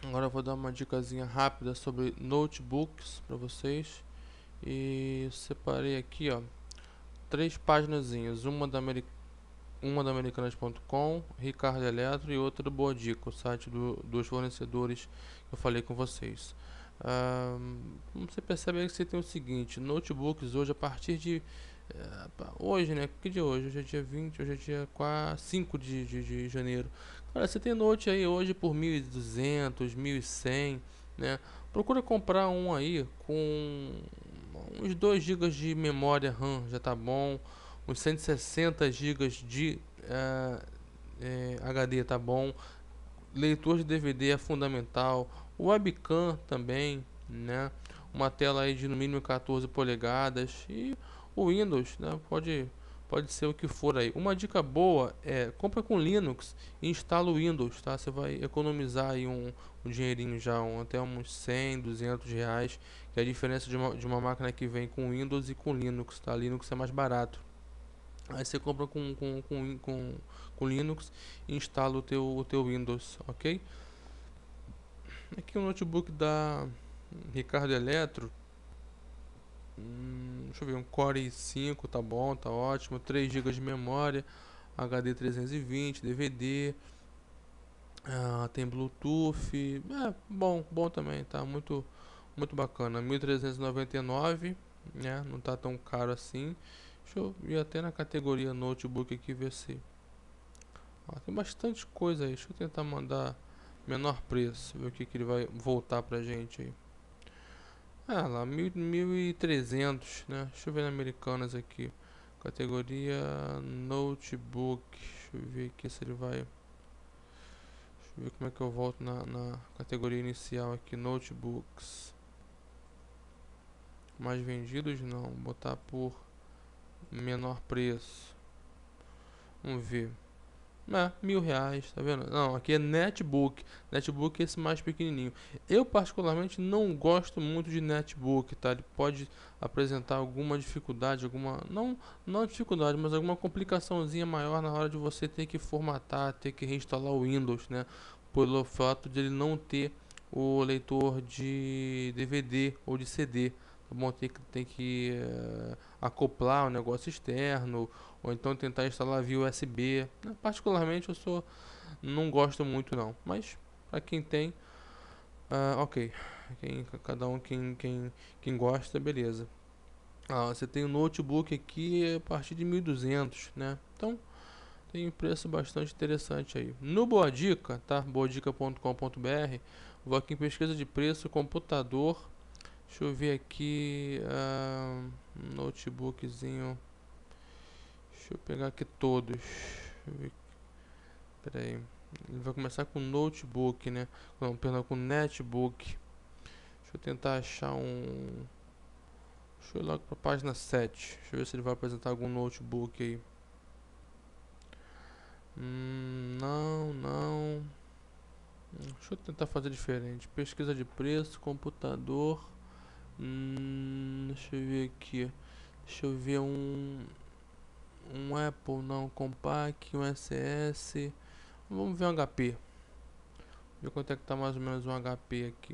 Agora eu vou dar uma dicasinha rápida sobre notebooks para vocês. E separei aqui, ó, três paginazinhas, uma da Americanas.com, Ricardo Eletro e outra do Boa Dica, o site dos fornecedores que eu falei com vocês. Como você percebe aí que você tem o seguinte: notebooks hoje, a partir de hoje, né? Que dia é hoje? Hoje é dia 20, hoje é dia 5 de janeiro. Cara, você tem note aí hoje por 1.200, 1.100, né? Procura comprar um aí com uns 2 gigas de memória RAM, já tá bom. Uns 160 gigas de HD tá bom. Leitor de DVD é fundamental. Webcam também, né? Uma tela aí de no mínimo 14 polegadas. E o Windows, né? Pode ser o que for aí. Uma dica boa é compra com Linux e instala o Windows, tá? Você vai economizar aí um dinheirinho já, até uns 100, 200 reais, que é a diferença de uma máquina que vem com Windows e com Linux, tá? Linux é mais barato. Aí você compra com Linux e instala o teu Windows, ok? Aqui o notebook da Ricardo Eletro. Deixa eu ver, um Core i5, tá bom, tá ótimo. 3 GB de memória, HD 320, DVD, tem Bluetooth. Bom também, tá muito bacana. 1.399, né? Não tá tão caro assim. Deixa eu ir até na categoria notebook aqui ver se. Tem bastante coisa aí. Deixa eu tentar mandar menor preço, ver o que ele vai voltar pra gente aí. Lá, 1.300, né? Deixa eu ver na Americanas aqui. Categoria Notebook. Deixa eu ver aqui se ele vai. Deixa eu ver como é que eu volto na categoria inicial aqui. Notebooks. Mais vendidos não. Vou botar por menor preço. Vamos ver. R$ 1.000, tá vendo? Não, aqui é netbook. Netbook é esse mais pequenininho. Eu particularmente não gosto muito de netbook, tá? Ele pode apresentar alguma dificuldade, não dificuldade, mas alguma complicaçãozinha maior na hora de você ter que formatar, ter que reinstalar o Windows, né? Pelo fato de ele não ter o leitor de DVD ou de CD. Tá bom? Tem que acoplar o negócio externo ou então tentar instalar via USB. Particularmente não gosto muito não, mas para quem tem, ok. Cada um quem gosta, beleza. Você tem um notebook aqui a partir de 1.200, né? Então tem um preço bastante interessante aí. No Boa Dica, tá? boadica.com.br. Vou aqui em pesquisa de preço, computador. Deixa eu ver aqui, notebookzinho. Deixa eu pegar aqui todos. Deixa eu ver. Pera aí. Ele vai começar com notebook, né? Não, perdão, com netbook. Deixa eu tentar achar um. Deixa eu ir logo pra página 7. Deixa eu ver se ele vai apresentar algum notebook aí. Não. Deixa eu tentar fazer diferente. Pesquisa de preço, computador. Deixa eu ver aqui. Deixa eu ver um Apple, não, Compaq, um SS. Vamos ver um HP. Ver quanto é que tá mais ou menos um HP aqui.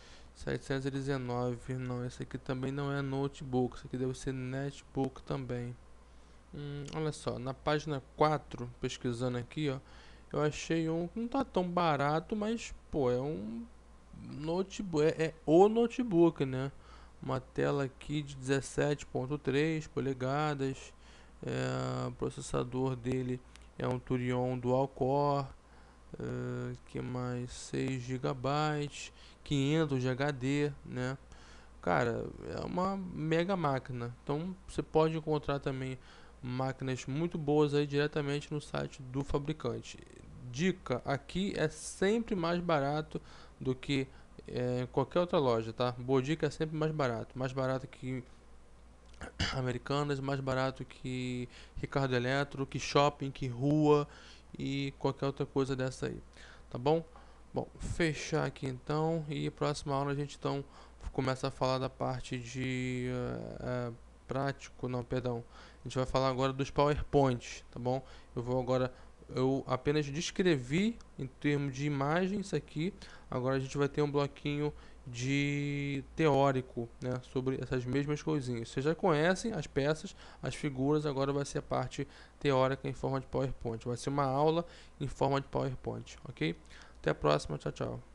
719. Não, esse aqui também não é notebook. Esse aqui deve ser netbook também. Olha só, na página 4, pesquisando aqui, ó, eu achei um que não tá tão barato, mas pô, é um notebook, é o notebook, né? Uma tela aqui de 17.3 polegadas. O processador dele é um Turion Dual Core. Que mais? 6 GB, 500 de HD, né? Cara, é uma mega máquina. Então você pode encontrar também máquinas muito boas aí diretamente no site do fabricante. Dica, aqui é sempre mais barato do que em qualquer outra loja, tá? Boa Dica é sempre mais barato que Americanas, mais barato que Ricardo Eletro, que Shopping, que Rua e qualquer outra coisa dessa aí, tá bom? Bom, fechar aqui então e próxima aula a gente então começa a falar da parte de prático, não, perdão. A gente vai falar agora dos PowerPoints, tá bom? Eu vou agora eu apenas descrevi em termos de imagem isso aqui. Agora a gente vai ter um bloquinho de teórico, né, sobre essas mesmas coisinhas. Vocês já conhecem as peças, as figuras, agora vai ser a parte teórica em forma de PowerPoint. Vai ser uma aula em forma de PowerPoint, ok? Até a próxima, tchau, tchau.